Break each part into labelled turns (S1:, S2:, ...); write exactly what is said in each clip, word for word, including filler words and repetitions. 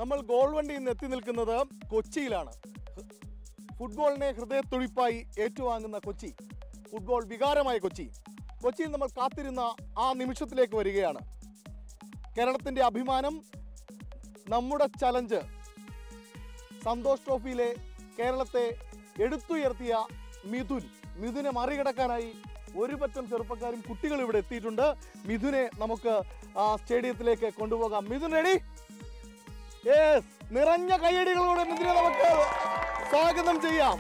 S1: നമ്മൾ ഗോൾ വണ്ടി ഇന്ന് എത്തി നിൽക്കുന്നത് കൊച്ചിയിലാണ്. ഫുട്ബോളിനെ ഹൃദയത്തുടിപ്പായി ഏറ്റുവാങ്ങുന്ന കൊച്ചി, ഫുട്ബോൾ വികാരമായ കൊച്ചി. കൊച്ചിയിൽ നമ്മൾ കാത്തിരുന്ന ആ നിമിഷത്തിലേക്ക് വരികയാണ്. കേരളത്തിൻ്റെ അഭിമാനം, നമ്മുടെ ചലഞ്ച്, സന്തോഷ് ട്രോഫിയിലെ കേരളത്തെ എടുത്തുയർത്തിയ മിഥുൻ. മിഥുനെ മറികടക്കാനായി ഒരു പറ്റം ചെറുപ്പക്കാരും കുട്ടികളും ഇവിടെ എത്തിയിട്ടുണ്ട്. മിഥുനെ നമുക്ക് ആ സ്റ്റേഡിയത്തിലേക്ക് കൊണ്ടുപോകാം. മിഥുൻ റെഡി? യെസ്, നിറഞ്ഞ കയ്യടികളോടെ മിഥുനെ നമുക്ക് സ്വാഗതം ചെയ്യാം.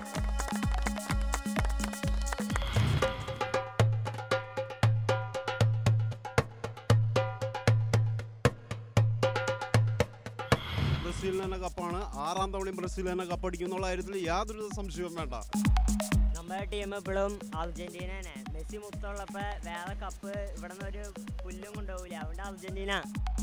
S2: ബ്രസീലിന് തന്നെ കപ്പാണ്. ആറാം തവണയും ബ്രസീൽ തന്നെ കപ്പടിക്കുന്നുള്ള കാര്യത്തിൽ യാതൊരു സംശയവും വേണ്ട.
S3: നമ്മുടെ ടീം ഇപ്പോഴും അർജന്റീന തന്നെ. മെസ്സി മുത്തുള്ളപ്പോൾ വേറെ കപ്പ് ഇവിടെ നിന്ന് ഒരു പുല്ലും കൊണ്ടുപോകില്ല. അതുകൊണ്ട് അർജന്റീന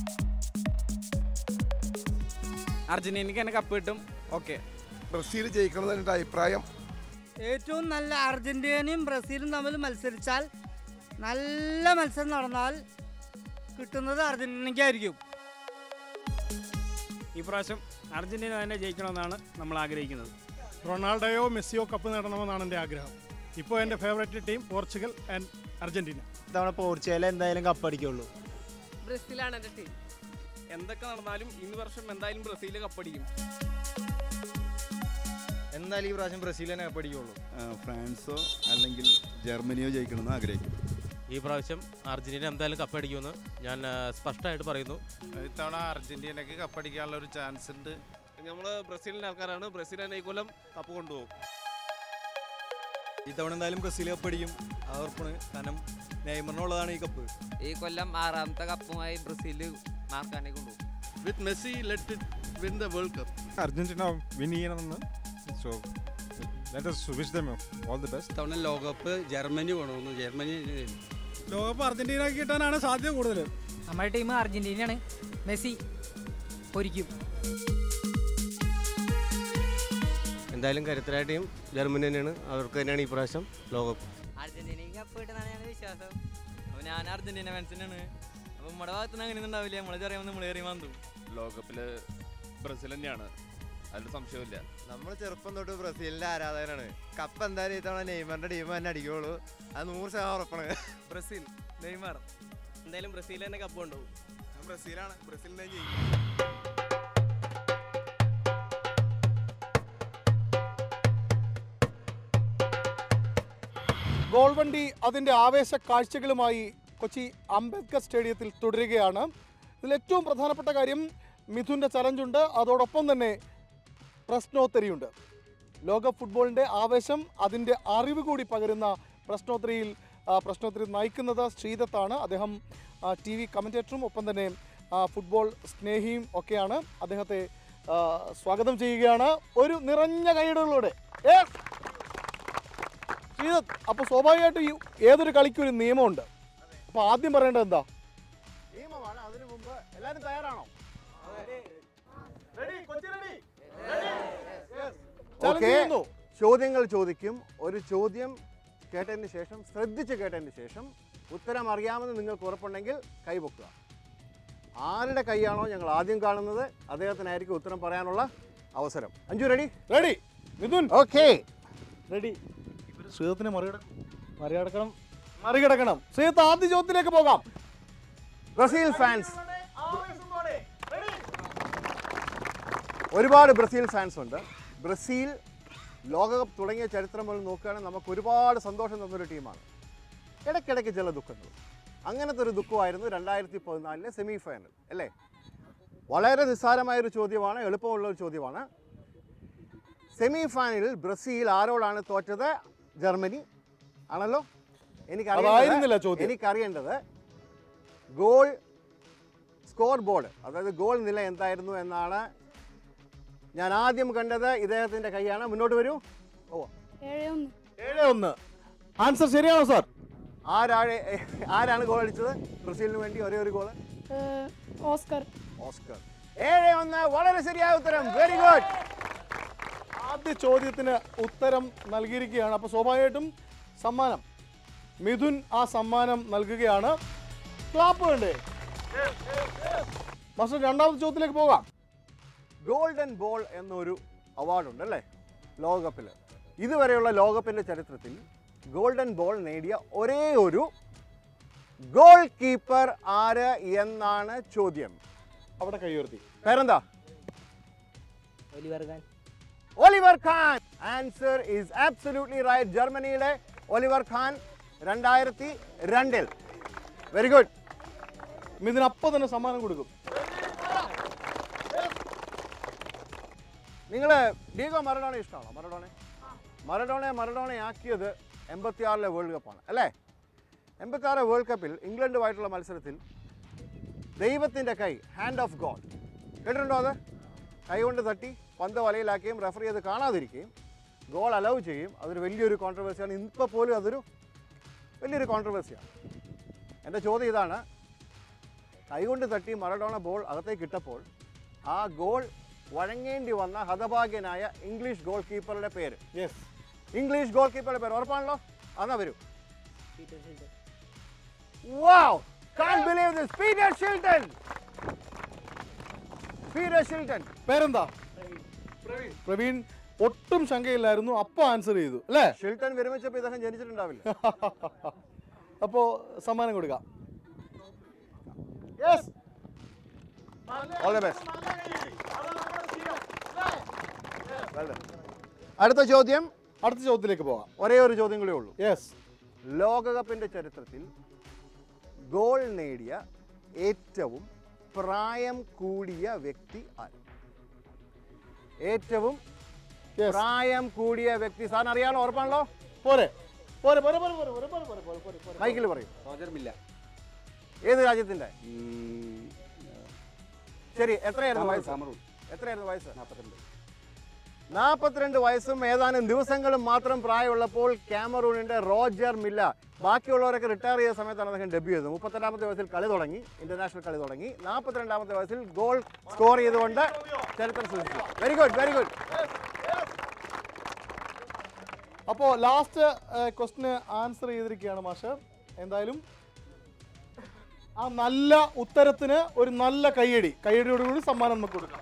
S4: അർജന്റീനയ്ക്ക് തന്നെ കപ്പ് കിട്ടും. ഓക്കെ,
S5: ബ്രസീൽ ജയിക്കണമെന്ന് എൻ്റെ അഭിപ്രായം.
S6: ഏറ്റവും നല്ല അർജന്റീനയും ബ്രസീലും തമ്മിൽ മത്സരിച്ചാൽ, നല്ല മത്സരം നടന്നാൽ കിട്ടുന്നത് അർജന്റീനയ്ക്കായിരിക്കും.
S4: ഈ പ്രാവശ്യം അർജന്റീന തന്നെ ജയിക്കണമെന്നാണ് നമ്മൾ ആഗ്രഹിക്കുന്നത്.
S7: റൊണാൾഡോയോ മെസ്സിയോ കപ്പ് നേടണമെന്നാണ് എൻ്റെ ആഗ്രഹം. ഇപ്പോൾ എൻ്റെ favourite team Portugal and Argentina.
S8: ഇത്തവണ പോർച്ചുഗൽ എന്തായാലും കപ്പടിക്കുള്ളൂ.
S9: ബ്രസീലാണ് എൻ്റെ ടീം.
S4: എന്തൊക്കെ നടന്നാലും ഇന്ന് വർഷം എന്തായാലും ബ്രസീൽ കപ്പടിക്കും.
S8: എന്തായാലും ഈ പ്രാവശ്യം ബ്രസീൽ തന്നെ കപ്പടിക്കുള്ളൂ.
S2: ഫ്രാൻസോ അല്ലെങ്കിൽ ജർമ്മനിയോ ജയിക്കണമെന്ന് ആഗ്രഹിക്കും.
S10: ഈ പ്രാവശ്യം അർജന്റീന എന്തായാലും കപ്പടിക്കുമെന്ന് ഞാൻ സ്പഷ്ടമായിട്ട് പറയുന്നു.
S11: ഇത്തവണ അർജന്റീനയ്ക്ക് കപ്പടിക്കാനുള്ള ഒരു ചാൻസ് ഉണ്ട്.
S10: നമ്മൾ ബ്രസീലിൻ്റെ ആൾക്കാരാണ്. ബ്രസീൽ തന്നെ ഈ കൊല്ലം കപ്പ് കൊണ്ടുപോകും.
S8: ഇത്തവണ എന്തായാലും ബ്രസീൽ കപ്പടിക്കും, അത് ഉറപ്പാണ്. കാരണം നെയ്മറിനുള്ളതാണ് ഈ കപ്പ്.
S9: ഈ കൊല്ലം ആറാമത്തെ കപ്പുമായി ബ്രസീൽ മാർക്കാനെ കൊണ്ടുപോകും.
S2: With Messi let it win the world cup.
S7: Argentina win ചെയ്യണമെന്ന് so let us wish them all the best.
S2: ഇത്തവണ ലോകകപ്പ് ജർമ്മനി കൊണ്ടുപോകുന്നു. ജർമ്മനി
S7: ലോകകപ്പ് അർജന്റീനക്ക് കിട്ടാനാണ് സാധ്യത കൂടുതൽ.
S6: നമ്മുടെ ടീം അർജന്റീനയാണ്. മെസ്സി പൊരിക്കും.
S10: എന്തായാലും കരുത്തരായ ടീം ജർമ്മനി തന്നെയാണ്. അവർക്ക് തന്നെയാണ് ഈ പ്രാവശ്യം ലോകകപ്പ്.
S3: അർജന്റീനയ്ക്ക് കപ്പ് കിട്ടുന്നതാണ് ഞങ്ങളുടെ വിശ്വാസം.
S9: അപ്പോൾ ഞാൻ അർജന്റീന ഫാൻസിനാണ്. അപ്പോൾ നമ്മുടെ ഭാഗത്തുനിന്ന് അങ്ങനെ ഉണ്ടാവില്ല. നമ്മളെ അറിയാമെന്ന് നമ്മൾ ഏറി വന്നു.
S11: ലോകകപ്പിൽ ബ്രസീൽ തന്നെയാണ്, അതിൽ സംശയമില്ല.
S8: നമ്മൾ ചെറുപ്പം തൊട്ട് ബ്രസീലിന്റെ ആരാധകരാണ്. കപ്പ് എന്തായാലും ഇത്തവണ നെയ്മറിന്റെ ടീം തന്നെ അടിക്കുള്ളൂ, അത് നൂറ് ശതമാനം ഉറപ്പാണ്.
S4: ബ്രസീൽ, നെയ്മർ, എന്തായാലും ബ്രസീൽ തന്നെ കപ്പ് കൊണ്ടുപോകും.
S8: ബ്രസീലാണ്, ബ്രസീൽ തന്നെ ജയിക്കും.
S1: ഗോൾ വണ്ടി അതിൻ്റെ ആവേശ കാഴ്ചകളുമായി കൊച്ചി അംബേദ്കർ സ്റ്റേഡിയത്തിൽ തുടരുകയാണ്. ഇതിൽ ഏറ്റവും പ്രധാനപ്പെട്ട കാര്യം മിഥുൻ്റെ ചലഞ്ചുണ്ട്, അതോടൊപ്പം തന്നെ പ്രശ്നോത്തരിയുണ്ട്. ലോക ഫുട്ബോളിൻ്റെ ആവേശം, അതിൻ്റെ അറിവ് കൂടി പകരുന്ന പ്രശ്നോത്തരിയിൽ പ്രശ്നോത്തരി നയിക്കുന്നത് ശ്രീദത്താണ്. അദ്ദേഹം ടി വി കമൻറ്റേറ്ററും ഒപ്പം തന്നെ ഫുട്ബോൾ സ്നേഹിയും ഒക്കെയാണ്. അദ്ദേഹത്തെ സ്വാഗതം ചെയ്യുകയാണ് ഒരു നിറഞ്ഞ കൈയ്യടികളോടെ. ശ്രീദത്ത്, അപ്പോൾ സ്വാഭാവികമായിട്ടും ഈ ഏതൊരു കളിക്കും ഒരു നിയമമുണ്ട്. അപ്പോൾ ആദ്യം പറയേണ്ടത് എന്താ?
S8: നിയമമാണ്. അതിനു മുമ്പ് എല്ലാവരും തയ്യാറാണോ? ചോദ്യങ്ങൾ ചോദിക്കും. ഒരു ചോദ്യം കേട്ടതിന് ശേഷം, ശ്രദ്ധിച്ച് കേട്ടതിന് ശേഷം ഉത്തരം അറിയാമെന്ന് നിങ്ങൾക്ക് ഉറപ്പുണ്ടെങ്കിൽ കൈപൊക്കുക. ആരുടെ കൈയാണോ ഞങ്ങൾ ആദ്യം കാണുന്നത് അദ്ദേഹത്തിനായിരിക്കും ഉത്തരം പറയാനുള്ള അവസരം. Anju ready?
S1: Ready. Mithun
S8: okay
S1: ready. ശ്രീദത്തിനെ മറികടക്കണം മറികടക്കണം മറികടക്കണം ശ്രീദത്ത്, ആദ്യ ചോദ്യത്തിലേക്ക് പോകാം.
S8: ബ്രസീൽ ഫാൻസ്, ഒരുപാട് ബ്രസീൽ ഫാൻസ് ഉണ്ട്. ബ്രസീൽ ലോകകപ്പ് തുടങ്ങിയ ചരിത്രം മുതൽ നോക്കുകയാണെങ്കിൽ നമുക്ക് ഒരുപാട് സന്തോഷം തന്നൊരു ടീമാണ്. ഇടയ്ക്കിടയ്ക്ക് ചില ദുഃഖങ്ങൾ. അങ്ങനത്തെ ഒരു ദുഃഖമായിരുന്നു രണ്ടായിരത്തി പതിനാലിലെ സെമി ഫൈനൽ, അല്ലേ? വളരെ നിസ്സാരമായൊരു ചോദ്യമാണ്, എളുപ്പമുള്ളൊരു ചോദ്യമാണ്. സെമി ഫൈനലിൽ ബ്രസീൽ ആരോടാണ് തോറ്റത്? ജർമ്മനി ആണല്ലോ. എനിക്കറിയേണ്ടത് എനിക്കറിയേണ്ടത് ഗോൾ സ്കോർ ബോർഡ്, അതായത് ഗോൾ നില എന്തായിരുന്നു എന്നാണ്. ഞാൻ ആദ്യം കണ്ടത് ഇദ്ദേഹത്തിൻ്റെ കൈയാണ്. മുന്നോട്ട് വരൂ. ഓ,
S1: ഏഴ് ഒന്ന്. ആൻസർ ശരിയാണോ സാർ?
S8: ആരാണ് ആരാണ് ഗോൾ അടിച്ചത് ബ്രസീലിന് വേണ്ടി? ഒരേ ഒരു ഗോള്,
S12: ഓസ്കർ.
S8: ഓസ്കർ. ഏഴ് ഒന്ന്, വളരെ ശരിയായ ഉത്തരം. Very good.
S1: ആദ്യ ചോദ്യത്തിന് ഉത്തരം നൽകിയിരിക്കുകയാണ്. അപ്പോൾ സ്വാഭാവികമായിട്ടും സമ്മാനം മിഥുൻ ആ സമ്മാനം നൽകുകയാണ്. ക്ലാപ്പ് വേണ്ടേ? മാസ്റ്റർ, രണ്ടാമത്തെ ചോദ്യത്തിലേക്ക് പോകാം.
S8: ഗോൾഡൻ ബോൾ എന്നൊരു അവാർഡുണ്ട് അല്ലേ ലോകകപ്പിൽ. ഇതുവരെയുള്ള ലോകകപ്പിൻ്റെ ചരിത്രത്തിൽ ഗോൾഡൻ ബോൾ നേടിയ ഒരേ ഒരു ഗോൾ കീപ്പർ ആര് എന്നാണ് ചോദ്യം.
S1: അവിടെ കൈയുയർത്തി.
S8: പേരെന്താ?
S3: Oliver Kahn.
S8: Oliver Kahn. Answer is absolutely right. ജർമ്മനിയുടെ ഒലിവർ ഖാൻ രണ്ടായിരത്തി രണ്ടിൽ. Very good.
S1: ഇതിനപ്പം തന്നെ സമ്മാനം കൊടുക്കും.
S8: നിങ്ങൾ ഡീഗോ മറഡോണ ഇഷ്ടമാണോ? മറഡോണെ മറഡോണെ മറഡോണെ ആക്കിയത് എൺപത്തി ആറിലെ വേൾഡ് കപ്പാണ് അല്ലേ? എൺപത്തി ആറ് വേൾഡ് കപ്പിൽ ഇംഗ്ലണ്ടുമായിട്ടുള്ള മത്സരത്തിൽ ദൈവത്തിൻ്റെ കൈ, ഹാൻഡ് ഓഫ് ഗോഡ്, കേട്ടിട്ടുണ്ടോ? അത് കൈ കൊണ്ട് തട്ടി പന്ത് വലയിലാക്കുകയും റെഫറി അത് കാണാതിരിക്കുകയും ഗോൾ അലൗ ചെയ്യും. അതൊരു വലിയൊരു കോൺട്രവേഴ്സിയാണ്. ഇപ്പോൾ പോലും അതൊരു വലിയൊരു കോൺട്രവേഴ്സിയാണ്. എൻ്റെ ചോദ്യം ഇതാണ്, കൈകൊണ്ട് തട്ടി മറഡോണ ബോൾ അകത്തേക്ക് ഇട്ടപ്പോൾ ആ ഗോൾ വഴങ്ങേണ്ടി വന്ന ഹതഭാഗ്യനായ ഇംഗ്ലീഷ് ഗോൾ കീപ്പറുടെ പേര്.
S1: യെസ്,
S8: ഇംഗ്ലീഷ് ഗോൾ കീപ്പറുടെ പേര് ഉറപ്പാണല്ലോ? അന്നാ വരൂ. Wow! Can't believe this. Peter Shilton. Peter Shilton.
S1: പേരെന്താ? പ്രവീൺ. ഒട്ടും ശങ്കയില്ലായിരുന്നു, അപ്പൊ ആൻസർ ചെയ്തു അല്ലേ?
S8: ഷിൽട്ടൺ വിരമിച്ചപ്പോൾ ഇദ്ദേഹം ജനിച്ചിട്ടുണ്ടാവില്ല.
S1: അപ്പോ സമ്മാനം കൊടുക്കാം.
S8: Yes. All the best. അടുത്ത ചോദ്യം.
S1: അടുത്ത ചോദ്യത്തിലേക്ക് പോകാം.
S8: ഒരേ ഒരു ചോദ്യം കൂടെ ഉള്ളൂ.
S1: യെസ്.
S8: ലോകകപ്പിന്റെ ചരിത്രത്തിൽ ഗോൾ നേടിയ ഏറ്റവും പ്രായം കൂടിയ വ്യക്തി ആര്? ഏറ്റവും പ്രായം കൂടിയ വ്യക്തി സാറിന് അറിയാലോ, ഉറപ്പാണല്ലോ?
S1: പോരെ പോരെ പോരെ
S8: മൈക്കിൽ പറയും. ഏത് രാജ്യത്തിന്റെ? ശരി, എത്രയായിരുന്നു വയസ്സ്? എത്രയായിരുന്നു വയസ്സ്? നാൽപ്പത്തിരണ്ട് വയസ്സും ഏതാനും ദിവസങ്ങളും മാത്രം പ്രായമുള്ളപ്പോൾ ക്യാമറൂണിന്റെ റോജർ മില്ല. ബാക്കിയുള്ളവരൊക്കെ റിട്ടയർ ചെയ്ത സമയത്താണ് അദ്ദേഹം ഡെബ്യൂ ചെയ്തത്. മുപ്പത്തെട്ടാമത്തെ വയസ്സിൽ കളി തുടങ്ങി, ഇന്റർനാഷണൽ കളി തുടങ്ങി. നാൽപ്പത്തിരണ്ടാമത്തെ വയസ്സിൽ ഗോൾ സ്കോർ ചെയ്തുകൊണ്ട് ചരിത്രം സൃഷ്ടിച്ചു. Very good, very good.
S1: അപ്പോൾ ലാസ്റ്റ് ക്വസ്റ്റിന് ആൻസർ ചെയ്തിരിക്കുകയാണ് മാഷ്. എന്തായാലും ആ നല്ല ഉത്തരത്തിന് ഒരു നല്ല കയ്യടി, കയ്യടിയോടുകൂടി സമ്മാനം നമുക്ക് കൊടുക്കാം.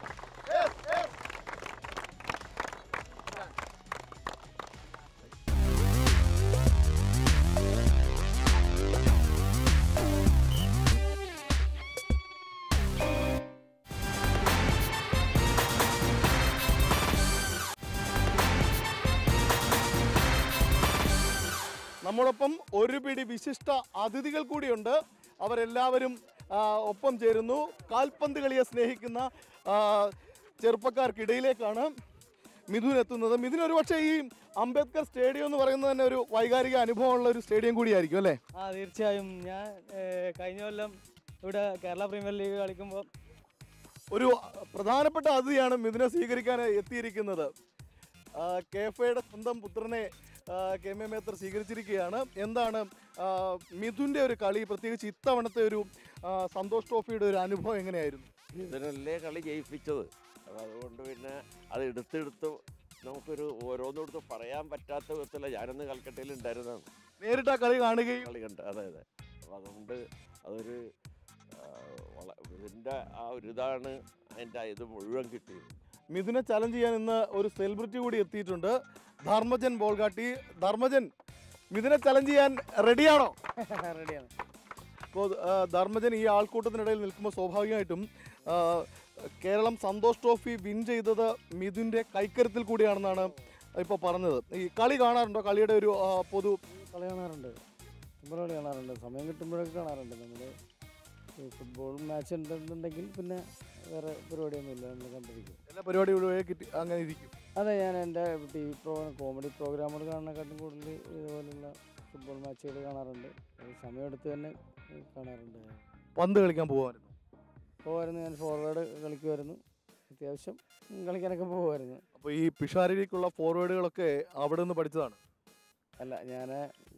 S1: നമ്മോടൊപ്പം ഒരു പിടി വിശിഷ്ട അതിഥികൾ കൂടിയുണ്ട്. അവരെല്ലാവരും ഒപ്പം ചേരുന്നു. കാൽപന്ത് കളിയെ സ്നേഹിക്കുന്ന ചെറുപ്പക്കാർക്കിടയിലേക്കാണ് മിഥുൻ എത്തുന്നത്. മിഥുൻ ഒരു പക്ഷേ ഈ അംബേദ്കർ സ്റ്റേഡിയം എന്ന് പറയുന്നത് തന്നെ ഒരു വൈകാരിക അനുഭവമുള്ള ഒരു സ്റ്റേഡിയം കൂടിയായിരിക്കും അല്ലേ?
S12: ആ, തീർച്ചയായും. ഞാൻ കഴിഞ്ഞ കൊല്ലം ഇവിടെ കേരള പ്രീമിയർ ലീഗ് കളിക്കുമ്പോൾ
S1: ഒരു പ്രധാനപ്പെട്ട അതിഥിയാണ് മിഥുനെ സ്വീകരിക്കാൻ എത്തിയിരിക്കുന്നത്. കെ എഫ് എയുടെ സ്വന്തം പുത്രനെ കെ എം എ മേത്തർ സ്വീകരിച്ചിരിക്കുകയാണ്. എന്താണ് മിഥുൻ്റെ ഒരു കളി, പ്രത്യേകിച്ച് ഇത്തവണത്തെ ഒരു സന്തോഷ് ട്രോഫിയുടെ ഒരു അനുഭവം എങ്ങനെയായിരുന്നു?
S13: ഇതിനല്ലേ കളി ജയിപ്പിച്ചത്. അപ്പം അതുകൊണ്ട് പിന്നെ അത് എടുത്തെടുത്ത് നമുക്കൊരു ഓരോന്നെടുത്ത് പറയാൻ പറ്റാത്ത വിധത്തില്ല. ഞാനൊന്ന് കൽക്കട്ടയിൽ ഉണ്ടായിരുന്നതാണ്,
S1: നേരിട്ട് ആ കളി കാണുകയും
S13: കളി കണ്ട്. അതെ അതെ. അപ്പം അതുകൊണ്ട് അതൊരു ഇതിൻ്റെ ആ ഒരു ഇതാണ് അതിൻ്റെ ഇത് മുഴുവൻ കിട്ടിയത്.
S1: മിഥുനെ ചലഞ്ച് ചെയ്യാൻ ഇന്ന് ഒരു സെലിബ്രിറ്റി കൂടി എത്തിയിട്ടുണ്ട്, ധർമ്മജൻ ബോൾഗാട്ടി. ധർമ്മജൻ, മിഥുനെ ചലഞ്ച് ചെയ്യാൻ റെഡിയാണോ?
S12: റെഡിയാണ്.
S1: അപ്പോൾ ധർമ്മജൻ ഈ ആൾക്കൂട്ടത്തിനിടയിൽ നിൽക്കുമ്പോൾ സ്വാഭാവികമായിട്ടും കേരളം സന്തോഷ് ട്രോഫി വിൻ ചെയ്തത് മിഥുൻ്റെ കൈക്കരുത്തിൽ കൂടിയാണെന്നാണ് ഇപ്പോൾ പറഞ്ഞത്. ഈ കളി കാണാറുണ്ടോ? കളിയുടെ ഒരു പൊതു
S12: കളി കാണാറുണ്ട്, ഫുട്ബോൾ കളി കാണാറുണ്ട്, സമയം കിട്ടുമ്പോഴൊക്കെ കാണാറുണ്ട്. നമ്മൾ ഫുട്ബോൾ മാച്ച് ഉണ്ടെന്നുണ്ടെങ്കിൽ പിന്നെ വേറെ പരിപാടിയൊന്നുമില്ല, നമ്മൾ കണ്ടിരിക്കും.
S1: എല്ലാ പരിപാടികളും കിട്ടി അങ്ങനെ ഇരിക്കും.
S12: അതെ, ഞാൻ എൻ്റെ ടി വി പ്രോഗ്രാം, കോമഡി പ്രോഗ്രാമുകൾ കാണുന്നതിനെക്കാട്ടും കൂടുതൽ ഇതുപോലുള്ള ഫുട്ബോൾ മാച്ചുകൾ കാണാറുണ്ട്. സമയമെടുത്ത് തന്നെ കാണാറുണ്ട്.
S1: പന്ത് കളിക്കാൻ പോകുമായിരുന്നു
S12: പോകുമായിരുന്നു ഞാൻ ഫോർവേഡ് കളിക്കുമായിരുന്നു, അത്യാവശ്യം കളിക്കാനൊക്കെ പോകുമായിരുന്നു.
S1: അപ്പോൾ ഈ പിഷാരടിക്കുള്ള ഫോർവേഡുകളൊക്കെ അവിടെ നിന്ന് പഠിച്ചതാണ്?
S12: അല്ല, ഞാൻ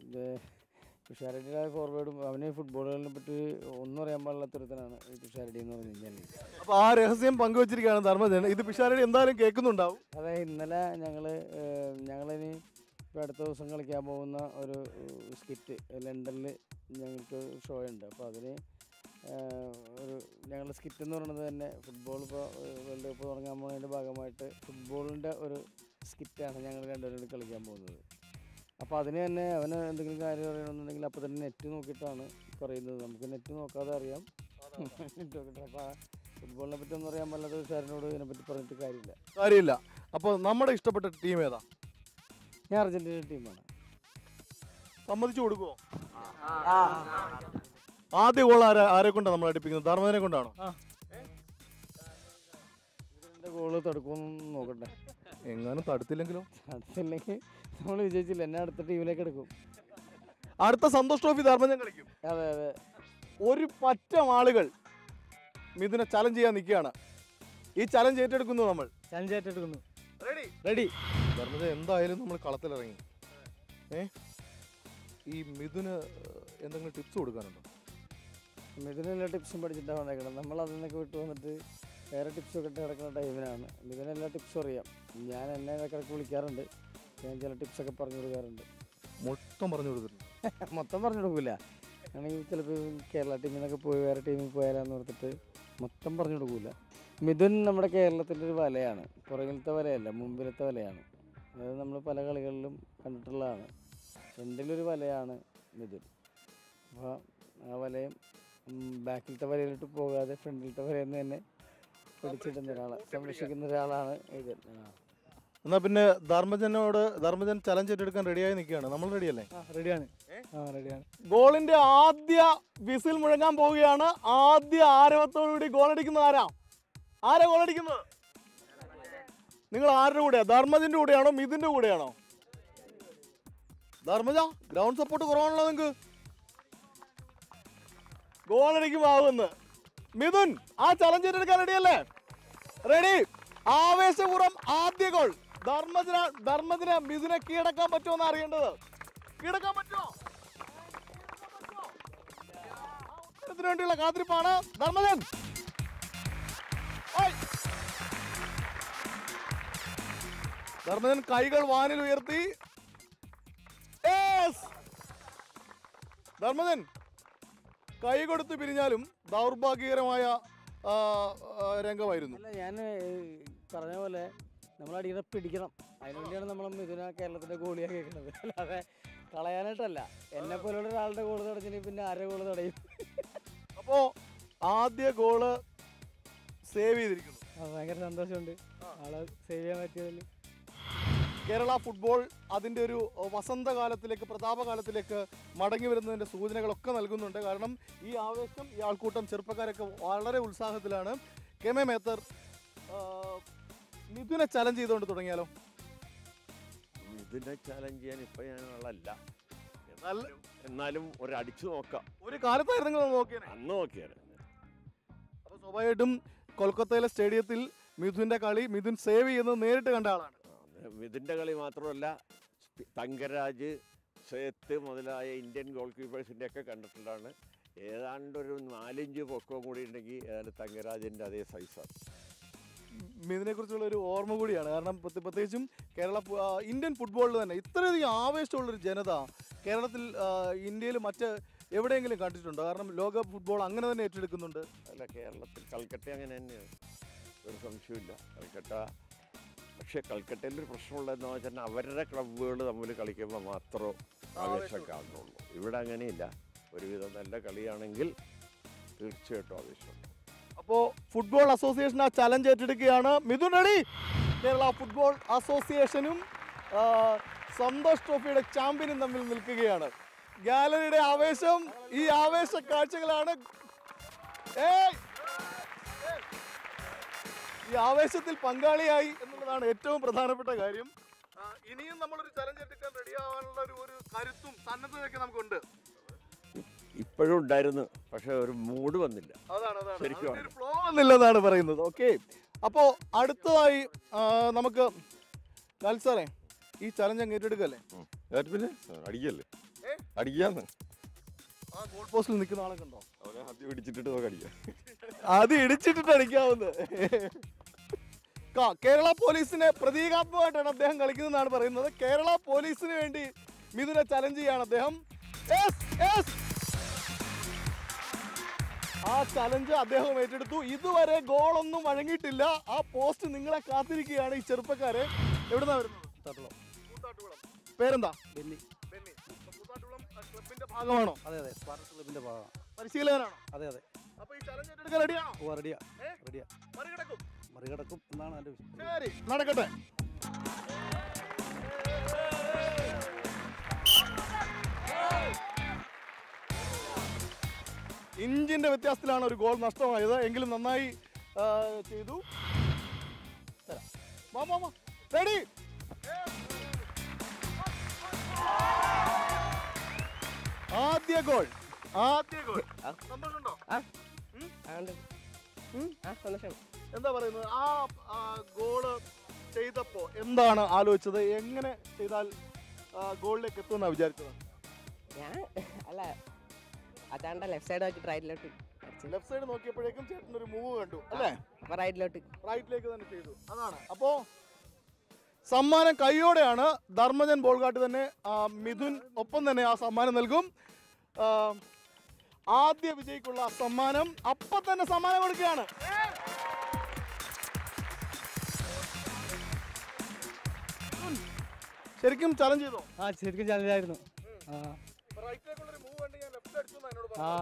S12: പിഷാരടിയുടെ ഫോർവേഡും അവന് ഫുട്ബോളുകളെ പറ്റി ഒന്നും അറിയാൻ പാടില്ലാത്തൊരുത്തനാണ് ഈ പിഷാരടി എന്ന് പറഞ്ഞു കഴിഞ്ഞാൽ.
S1: അപ്പോൾ ആ രഹസ്യം പങ്കുവച്ചിരിക്കുകയാണ് ധർമ്മജൻ. ഇത് പിഷാരടി എന്തായാലും കേൾക്കുന്നുണ്ടാവും.
S12: അതെ, ഇന്നലെ ഞങ്ങൾ ഞങ്ങളിനി ഇപ്പോൾ അടുത്ത ദിവസം കളിക്കാൻ പോകുന്ന ഒരു സ്കിറ്റ് ലണ്ടനിൽ ഞങ്ങൾക്ക് ഷോ ഉണ്ട്. അപ്പോൾ അതിന് ഒരു ഞങ്ങളുടെ സ്കിറ്റ് എന്ന് പറയുന്നത് തന്നെ ഫുട്ബോൾ ഇപ്പോൾ വേൾഡ് കപ്പ് തുടങ്ങാൻ പോകുന്നതിൻ്റെ ഭാഗമായിട്ട് ഫുട്ബോളിൻ്റെ ഒരു സ്കിറ്റാണ് ഞങ്ങൾ രണ്ടുപേരും കളിക്കാൻ പോകുന്നത്. അപ്പോൾ അതിന് തന്നെ അവന് എന്തെങ്കിലും കാര്യം അറിയണമെന്നുണ്ടെങ്കിൽ അപ്പോൾ തന്നെ നെറ്റ് നോക്കിയിട്ടാണ് പറയുന്നത്. നമുക്ക് നെറ്റ് നോക്കാതെ അറിയാം. നെറ്റ് നോക്കിയിട്ട് അപ്പോൾ ഫുട്ബോളിനെ പറ്റി ഒന്നും അറിയാൻ പാടില്ലാത്ത സാറിനോട് ഇതിനെപ്പറ്റി പറഞ്ഞിട്ട് കാര്യമില്ല
S1: കാര്യമില്ല. അപ്പോൾ നമ്മുടെ ഇഷ്ടപ്പെട്ട ടീം ഏതാ?
S12: ഞാൻ അർജൻറ്റീന ടീമാണ്.
S1: സമ്മതിച്ചു കൊടുക്കുമോ? ആദ്യ ഗോൾ ആരെ ആരെ കൊണ്ടാണ് നമ്മൾ അടിപ്പിക്കുന്നത്? ധർമ്മനെ കൊണ്ടാണോ?
S12: ഇതിൻ്റെ ഗോള് തടുക്കുമെന്ന് നോക്കട്ടെ.
S1: എങ്ങാനും തടുത്തില്ലെങ്കിലോ?
S12: തടുത്തില്ലെങ്കിൽ നമ്മൾ വിജയിച്ചില്ല, എന്നെ അടുത്ത ടീമിലേക്ക് എടുക്കും.
S1: അടുത്ത സന്തോഷ് ട്രോഫി ധർമ്മജൻ കളിക്കും.
S12: അതെ അതെ.
S1: ഒരു പറ്റം ആളുകൾ മിഥുനെ ചലഞ്ച് ചെയ്യാൻ നിൽക്കുകയാണ്. ഈ ചലഞ്ച് ഏറ്റെടുക്കുന്നു. നമ്മൾ
S6: ചലഞ്ച് ഏറ്റെടുക്കുന്നു.
S1: റെഡി റെഡി ധർമ്മജൻ എന്തായാലും നമ്മൾ കളത്തിലിറങ്ങി. ഏ ഈ മിഥുന് എന്തെങ്കിലും ടിപ്സ് കൊടുക്കാനുണ്ടോ?
S12: മിഥുന് എല്ലാ ടിപ്സും പഠിച്ചിട്ടാണ് വന്നേക്കണം. നമ്മൾ അതിൽ നിന്നൊക്കെ വിട്ടു വന്നിട്ട് വേറെ ടിപ്സൊക്കെ ഇട്ട് കിടക്കുന്ന ടൈമിനാണ്. മിഥുന് എല്ലാ ടിപ്സും അറിയാം. ഞാൻ എന്നെ ഇടയ്ക്കിടയ്ക്ക് വിളിക്കാറുണ്ട്. ഞാൻ ചില ടിപ്സൊക്കെ പറഞ്ഞു കൊടുക്കാറുണ്ട്.
S1: മൊത്തം പറഞ്ഞു കൊടുത്തിട്ടുണ്ട്?
S12: മൊത്തം പറഞ്ഞു കൊടുക്കില്ല. ആണെങ്കിൽ ചിലപ്പോൾ കേരള ടീമിൽ നിന്നൊക്കെ പോയി വേറെ ടീമിൽ പോയാലാന്ന് ഓർത്തിട്ട് മൊത്തം പറഞ്ഞു കൊടുക്കില്ല. മിഥുൻ നമ്മുടെ കേരളത്തിൻ്റെ ഒരു വലയാണ്. പുറകിലത്തെ വലയല്ല, മുമ്പിലത്തെ വലയാണ്. അതായത് നമ്മൾ പല കളികളിലും കണ്ടിട്ടുള്ളതാണ്. ഫ്രണ്ടിലൊരു വലയാണ് മിഥുൻ. അപ്പോൾ ആ വലയും ബാക്കിലത്തെ വലയിലോട്ട് പോകാതെ ഫ്രണ്ടിലത്തെ വലയിൽ നിന്ന് തന്നെ പിടിച്ചിടുന്ന ഒരാളാണ്, സംരക്ഷിക്കുന്ന ഒരാളാണ് ഇത്.
S1: എന്നാ പിന്നെ ധർമ്മജനോട് ധർമ്മജൻ ചലഞ്ച് ഏറ്റെടുക്കാൻ റെഡിയായി നിൽക്കുകയാണ്. നമ്മൾ റെഡിയല്ലേ?
S6: റെഡിയാണ്. ആ റെഡിയാണ്.
S1: ഗോളിന്റെ ആദ്യ വിസിൽ മുഴങ്ങാൻ പോവുകയാണ്. ആദ്യ ആരവത്തോടുകൂടി ഗോളടിക്കുന്നത് ആരാ? ആരാ ഗോളടിക്കുന്നത്? നിങ്ങൾ ആരുടെ കൂടെയാ? ധർമ്മജന്റെ കൂടെയാണോ മിഥുന്റെ കൂടെയാണോ? ധർമ്മജ, ഗ്രൗണ്ട് സപ്പോർട്ട് കുറവാണല്ലോ നിങ്ങൾക്ക്. ഗോളടിക്കുമാവുന്ന് മിഥുൻ ആ ചലഞ്ച് ഏറ്റെടുക്കാൻ റെഡിയല്ലേ? റെഡി. ആവേശപൂർവ്വം ആദ്യ ഗോൾ. ധർമ്മജന ധർമ്മജന മിഥുനെ കീഴടക്കാൻ പറ്റുമോ അറിയേണ്ടത്. കീഴടക്കാൻ പറ്റുമോ? ഉത്തരത്തിന് വേണ്ടിയുള്ള കാത്തിരിപ്പാണ്. ധർമ്മജൻ ധർമ്മജൻ കൈകൾ വാനിൽ ഉയർത്തി. ധർമ്മജൻ കൈ കൊടുത്ത് പിരിഞ്ഞാലും ദൗർഭാഗ്യകരമായ രംഗമായിരുന്നു.
S12: അല്ല, ഞാൻ പറഞ്ഞ പോലെ നമ്മൾ അടിക്കണം, പിടിക്കണം. അതിനുവേണ്ടിയാണ് നമ്മൾ മിഥുന കേരളത്തിൻ്റെ ഗോളിയാണ് കേൾക്കുന്നത്. അല്ലാതെ കളയാനായിട്ടല്ല. എന്നെ പോലുള്ള ഒരാളുടെ ഗോള് തടഞ്ഞിട്ട് പിന്നെ ആരുടെ ഗോള് തടയും?
S1: അപ്പോൾ ആദ്യ ഗോള് സേവ് ചെയ്തിരിക്കുന്നു.
S6: ഭയങ്കര സന്തോഷമുണ്ട് ആളെ സേവ് ചെയ്യാൻ പറ്റിയതിൽ.
S1: കേരള ഫുട്ബോൾ അതിൻ്റെ ഒരു വസന്തകാലത്തിലേക്ക്, പ്രതാപകാലത്തിലേക്ക് മടങ്ങി വരുന്നതിൻ്റെ സൂചനകളൊക്കെ നൽകുന്നുണ്ട്. കാരണം ഈ ആവേശം, ഈ ആൾക്കൂട്ടം, ചെറുപ്പക്കാരൊക്കെ വളരെ ഉത്സാഹത്തിലാണ്. കെ എം മേത്തർ മിഥുനെ ചലഞ്ച് ചെയ്തുകൊണ്ട് തുടങ്ങിയാലോ?
S13: മിഥുനെ ചലഞ്ച് ചെയ്യാൻ ഇപ്പം ഞാനുള്ളല്ല, എന്നാലും ഒരു അടിച്ചു നോക്കാം.
S1: ഒരു കാലത്തായിരുന്നു നോക്കിയാൽ
S13: അന്ന് നോക്കിയാൽ.
S1: അപ്പോൾ സ്വാഭാവികമായിട്ടും കൊൽക്കത്തയിലെ സ്റ്റേഡിയത്തിൽ മിഥുൻ്റെ കളി മിഥുൻ സേവ് ചെയ്യുന്നത് നേരിട്ട് കണ്ട ആളാണ്.
S13: മിഥുൻ്റെ കളി മാത്രമല്ല, തങ്കരാജ്, സേത്ത് മുതലായ ഇന്ത്യൻ ഗോൾ കീപ്പേഴ്സിൻ്റെ ഒക്കെ കണ്ടിട്ടുള്ളതാണ്. ഏതാണ്ടൊരു നാലിഞ്ച് പൊക്കവും കൂടി ഉണ്ടെങ്കിൽ ഏതാണ്ട് തങ്കരാജിൻ്റെ അതേ സൈസാണ്.
S1: മിഥുനെ കുറിച്ചുള്ള ഒരു ഓർമ്മ കൂടിയാണ്. കാരണം പ്രത്യേകിച്ചും കേരള ഇന്ത്യൻ ഫുട്ബോളിൽ തന്നെ ഇത്രയധികം ആവേശമുള്ളൊരു ജനത കേരളത്തിൽ, ഇന്ത്യയിൽ മറ്റ് എവിടെയെങ്കിലും കണ്ടിട്ടുണ്ടോ? കാരണം ലോക ഫുട്ബോൾ അങ്ങനെ തന്നെ ഏറ്റെടുക്കുന്നുണ്ട്.
S13: അല്ല, കേരളത്തിൽ കൽക്കട്ട അങ്ങനെ തന്നെയാണ്, ഒരു സംശയമില്ല. കൽക്കട്ട, പക്ഷേ കൽക്കട്ടയിൽ ഒരു പ്രശ്നമുള്ളതെന്ന് വെച്ചാൽ അവരുടെ ക്ലബ്ബുകൾ തമ്മിൽ കളിക്കുമ്പോൾ മാത്രമേ ആവേശം കാണുന്നുള്ളൂ. ഇവിടെ അങ്ങനെയില്ല. ഒരുവിധം നല്ല കളിയാണെങ്കിൽ തീർച്ചയായിട്ടും ആവേശമുണ്ട്.
S1: അപ്പോൾ ഫുട്ബോൾ അസോസിയേഷൻ ആ ചലഞ്ച് ഏറ്റെടുക്കുകയാണ്. മിഥുൻ റെഡി. കേരള ഫുട്ബോൾ അസോസിയേഷനും സന്തോഷ് ട്രോഫിയുടെ ചാമ്പ്യനും തമ്മിൽ നിൽക്കുകയാണ്. ഗാലറിയുടെ ആവേശം, ഈ ആവേശ കാഴ്ചകളാണ്. ഈ ആവേശത്തിൽ പങ്കാളിയായി എന്നുള്ളതാണ് ഏറ്റവും പ്രധാനപ്പെട്ട കാര്യം. ഇനിയും നമ്മളൊരു ചലഞ്ച് എടുക്കാൻ റെഡിയാവാനുള്ള ഒരു ഒരു കരുത്തും സന്നദ്ധതയൊക്കെ നമുക്കുണ്ട്.
S13: ഇപ്പോഴും ഉണ്ടായിരുന്നു, പക്ഷെ ഒരു മൂഡ് വന്നില്ല.
S1: ശരിക്കും ഫ്ലോ വന്നില്ലെന്നാണ് പറയുന്നത്. ഓക്കെ, അപ്പോൾ അടുത്തതായി നമുക്ക് ലാൽ സാറേ ഈ ചലഞ്ച് അങ്ങ് ഏറ്റെടുക്കല്ലേ?
S14: പിന്നെ അടിക്കല്ലേ? അടിക്കാന്ന്
S1: ആ ഗോൾ പോസ്റ്റിൽ നിൽക്കുന്ന ആളൊക്കെ ഉണ്ടോ?
S14: ആദ്യം ഇടിച്ചിട്ടിട്ട് നമുക്ക് അടിക്കാം.
S1: അത് ഇടിച്ചിട്ടിട്ട് അടിക്കാവുന്നത്. കേരള പോലീസിനെ പ്രതീകാത്മകമായിട്ടാണ് അദ്ദേഹം കളിക്കുന്നതെന്നാണ് പറയുന്നത്. കേരള പോലീസിന് വേണ്ടി മിഥുനെ ചലഞ്ച് ചെയ്യാണ് അദ്ദേഹം. ആ ചലഞ്ച് അദ്ദേഹം ഏറ്റെടുത്തു. ഇതുവരെ ഗോളൊന്നും വഴങ്ങിയിട്ടില്ല. ആ പോസ്റ്റ് നിങ്ങളെ കാത്തിരിക്കുകയാണ് ഈ ചെറുപ്പക്കാരെ. എവിടുന്നാ വരുന്നത്? കൂത്താട്ടുകുളം. പേരെന്താ? ബെന്നി. ബെന്നി. കൂത്താട്ടുകുളം ക്ലബിന്റെ ഭാഗമാണോ?
S12: അതെ അതെ സ്പാർട്ടസ് ക്ലബിന്റെ ഭാഗമാണ്.
S1: പരിശീലകനാണോ?
S12: അതെ അതെ.
S1: അപ്പൊ ഈ ചലഞ്ച് ഏറ്റെടുക്കാൻ റെഡിയാണോ?
S12: ഓ റെഡിയാ റെഡിയാ.
S1: മറികടക്കും
S12: മറികടക്കും എന്നാണ് എൻ്റെ വിശ്വാസം.
S1: ശരി, നടക്കട്ടെ. ഇഞ്ചിന്റെ വ്യത്യാസത്തിലാണ് ഒരു ഗോൾ നഷ്ടമായത്. എങ്കിലും നന്നായി ആ, ചെയ്തു. റെഡി. ആദ്യ ഗോൾ ആദ്യ ഗോൾ സന്തോഷമുണ്ടോ? എന്താ പറയുന്നത്? ആ ആ, ഗോള് ചെയ്തപ്പോ എന്താണ് ആലോചിച്ചത്? എങ്ങനെ ചെയ്താൽ ആ, ഗോളിലേക്ക് എത്തുമെന്നാ വിചാരിച്ചത്?
S4: ഞാൻ അല്ല അതാണ്ട ലെഫ്റ്റ് സൈഡ് നോക്കിട്ട് റൈറ്റിലോട്ട്
S1: ലെഫ്റ്റ് സൈഡ് നോക്കിയപ്പോഴേക്കും ചേട്ടൻ ഒരു മൂവ് കണ്ടു അല്ലേ?
S4: റൈറ്റിലോട്ട്
S1: റൈറ്റിലേക്ക് തന്നെ ചെയ്തു. അതാണ്. അപ്പോ സമ്മാനം കൈയോടെയാണ്. ധർമ്മജൻ ബോൾഗാട്ട് തന്നെ ആ, മിഥുൻ ഒപ്പം തന്നെ ആ സമ്മാനം നൽകും. ആ, ആദ്യ വിജയിക്കുള്ള സമ്മാനം അപ്പൊ തന്നെ സമ്മാനം കൊടുക്കുകയാണ്. ശരിക്കും ചലഞ്ച് ചെയ്തോ?
S6: ആ ശരിക്കും ചലഞ്ച് ആയിരുന്നു. ആ ആ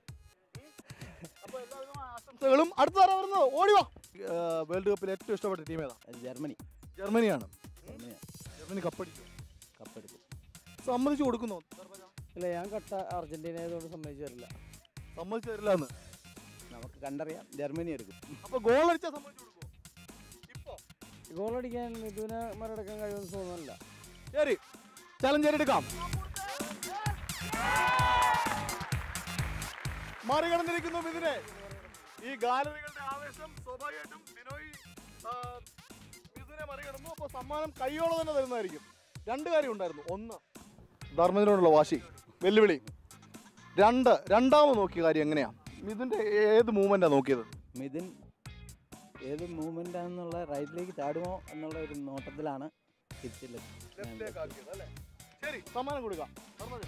S1: ആശംസകളും. അടുത്ത തരം വരുന്നത് ഓടിവാ. വേൾഡ് കപ്പിൽ ഏറ്റവും ഇഷ്ടപ്പെട്ട ടീം ഏതാ?
S12: ജർമ്മനി.
S1: ജർമ്മനിയാണ്. ജർമ്മനി കപ്പടിക്കും.
S12: കപ്പെടുക്കും.
S1: സമ്മതിച്ചു കൊടുക്കുന്നോ?
S12: ഇല്ല, ഞാൻ കട്ട അർജന്റീന ആയതുകൊണ്ട് സമ്മതിച്ചു തരില്ല.
S1: സമ്മതിച്ചു തരില്ല എന്ന്
S12: നമുക്ക് കണ്ടറിയാം. ജർമ്മനി എടുക്കും.
S1: അപ്പൊ ഗോൾ അടിച്ചാൽ സമ്മതിച്ചു കൊടുക്കുമോ? ഇപ്പോ
S12: ഗോളടിക്കാൻ മിഥുനെ മറികടക്കാൻ കഴിയുമെന്ന് തോന്നുന്നില്ല.
S1: ശരി, ചലഞ്ച് എടുക്കാം. മറികടന്നിരിക്കുന്നു മിഥുനെ. ഈ ഗാലറികളുടെ ആവേശം സ്വാഭാവികമായിട്ടും ബിനോയ് മിഥുനെ മറികടന്നു. അപ്പോൾ സമ്മാനം കൈയോടെ തന്നെ തരുന്നതായിരിക്കും. രണ്ട് കാര്യം ഉണ്ടായിരുന്നു. ഒന്ന്, ധർമ്മജനോടുള്ള വാശി, വെല്ലുവിളി. രണ്ട്, രണ്ടാമത് നോക്കിയ കാര്യം എങ്ങനെയാ? മിഥുന്റെ ഏത് മൂവ്മെന്റാ നോക്കിയത്?
S12: മിഥുൻ ഏത് മൂവ്മെന്റ് ആണെന്നുള്ള റൈറ്റിലേക്ക് ചാടുമോ എന്നുള്ള ഒരു നോട്ടത്തിലാണ് തിരിച്ചില്ല.
S1: ശരി, സമ്മാനം കൊടുക്കാം. Dharmajan.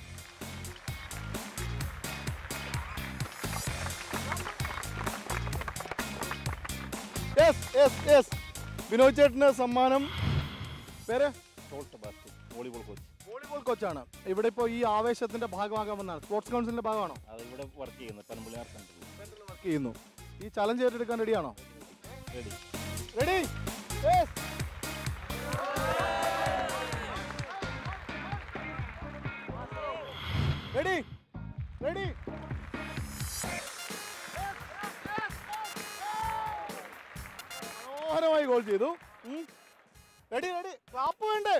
S1: Yes yes yes Vinod ചേട്ടന് സമ്മാനം. പേര്?
S15: Volleyball coach.
S1: വോളിബോൾ കോച്ചാണ്. ഇവിടെ ഇപ്പോൾ ഈ ആവേശത്തിന്റെ ഭാഗമാകാൻ വന്നാണ്. സ്പോർട്സ് കൗൺസിലിന്റെ ഭാഗമാണോ?
S15: അത് ഇവിടെ വർക്ക് ചെയ്യുന്നത് പനമ്പള്ളി
S1: വർക്ക് ചെയ്യുന്നു. ഈ ചലഞ്ച് ഏറ്റെടുക്കാൻ റെഡിയാണോ?
S15: റെഡി.
S1: റെഡി. Ready ready. മനോഹരമായി ഗോൾ ചെയ്തു. Ready ready. ക്ലാപ്പ് വേണ്ടേ?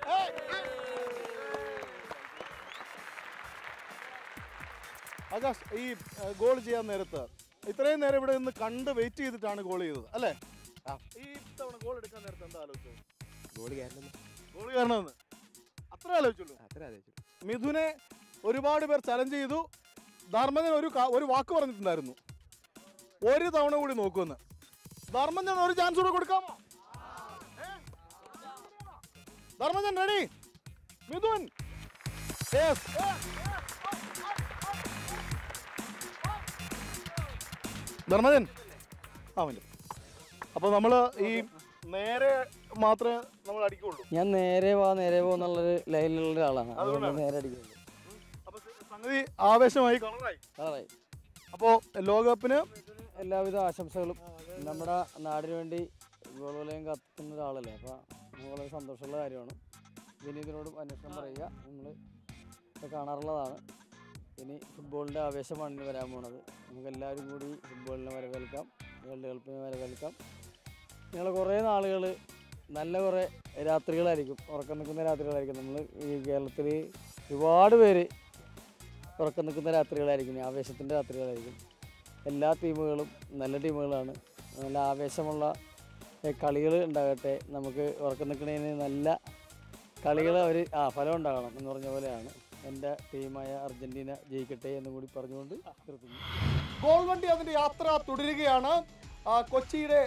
S1: ആകാശ്, ഈ ഗോൾ ചെയ്യാൻ നേരത്ത് ഇത്രയും നേരം ഇവിടെ നിന്ന് കണ്ട് വെയിറ്റ് ചെയ്തിട്ടാണ് ഗോൾ ചെയ്തത് അല്ലേ? ഈ തവണ ഗോൾ എടുക്കാൻ നേരത്തെ എന്താ ആലോചിച്ചത്?
S4: ഗോൾ കാരണം
S1: ഗോൾ കാരണമെന്ന് അത്ര ആലോചിച്ചുള്ളൂ.
S4: അത്ര ആലോചിച്ചു.
S1: മിഥുനെ ഒരുപാട് പേർ ചലഞ്ച് ചെയ്തു. ധർമ്മജൻ ഒരു ഒരു വാക്ക് പറഞ്ഞിട്ടുണ്ടായിരുന്നു, ഒരു തവണ കൂടി നോക്കുമെന്ന്. ധർമ്മജൻ ഒരു ചാൻസ് കൂടെ കൊടുക്കാമോ? ധർമ്മജൻ റെഡി. മിഥുൻ. ധർമ്മജൻ ആ മതി. അപ്പോൾ നമ്മൾ ഈ നേരെ മാത്രമേ നമ്മൾ അടിക്കുള്ളൂ.
S12: ഞാൻ നേരെ വാ നേരെ പോ എന്നുള്ളൊരു ലൈനിലുള്ള ഒരാളാണ്. അതുകൊണ്ട് നേരെ അടിക്കുള്ളൂ.
S1: അപ്പോൾ സംഗതി ആവേശമായി കളറായി
S12: കളറായി.
S1: അപ്പോൾ ലോകകപ്പിന്
S12: എല്ലാവിധ ആശംസകളും. നമ്മുടെ നാടിന് വേണ്ടി ഗോളുകളെയും കത്തുന്ന ഒരാളല്ലേ, അപ്പോൾ നമുക്ക് വളരെ സന്തോഷമുള്ള കാര്യമാണ്. വിനീതിനോടും അന്വേഷണം പറയുക. നമ്മൾ കാണാറുള്ളതാണ്. ഇനി ഫുട്ബോളിൻ്റെ ആവേശമാണ് ഇനി വരാൻ പോണത്. നമുക്കെല്ലാവരും കൂടി ഫുട്ബോളിനെ വരവേൽക്കാം, വേൾഡ് കപ്പിനെ വരവേൽക്കാം. നിങ്ങൾ കുറേ നാളുകൾ നല്ല കുറേ രാത്രികളായിരിക്കും, ഉറക്കം നിൽക്കുന്ന രാത്രികളായിരിക്കും. നമ്മൾ ഈ കേരളത്തിൽ ഒരുപാട് പേര് ഉറക്കം നിൽക്കുന്ന രാത്രികളായിരിക്കും, ആവേശത്തിൻ്റെ രാത്രികളായിരിക്കും. എല്ലാ ടീമുകളും നല്ല ടീമുകളാണ്. നല്ല ആവേശമുള്ള കളികൾ ഉണ്ടാകട്ടെ. നമുക്ക് ഉറക്കം നിൽക്കുന്നതിന് നല്ല കളികൾ അവർ ആ ഫലം ഉണ്ടാകണം എന്ന് പറഞ്ഞ പോലെയാണ്. എൻ്റെ ടീമായ അർജന്റീന ജയിക്കട്ടെ എന്നും കൂടി പറഞ്ഞുകൊണ്ട് നിർത്തുന്നു.
S1: ഗോൾ വണ്ടി അതിൻ്റെ യാത്ര തുടരുകയാണ്. കൊച്ചിയുടെ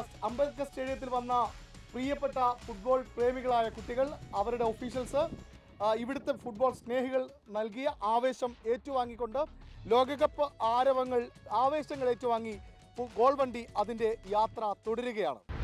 S1: അംബേദ്കർ സ്റ്റേഡിയത്തിൽ വന്ന പ്രിയപ്പെട്ട ഫുട്ബോൾ പ്രേമികളായ കുട്ടികൾ, അവരുടെ ഒഫീഷ്യൽസ്, ഇവിടുത്തെ ഫുട്ബോൾ സ്നേഹികൾ നൽകിയ ആവേശം ഏറ്റുവാങ്ങിക്കൊണ്ട് ലോകകപ്പ് ആരവങ്ങൾ ആവേശങ്ങൾ ഏറ്റുവാങ്ങി ഗോൾ വണ്ടി അതിൻ്റെ യാത്ര തുടരുകയാണ്.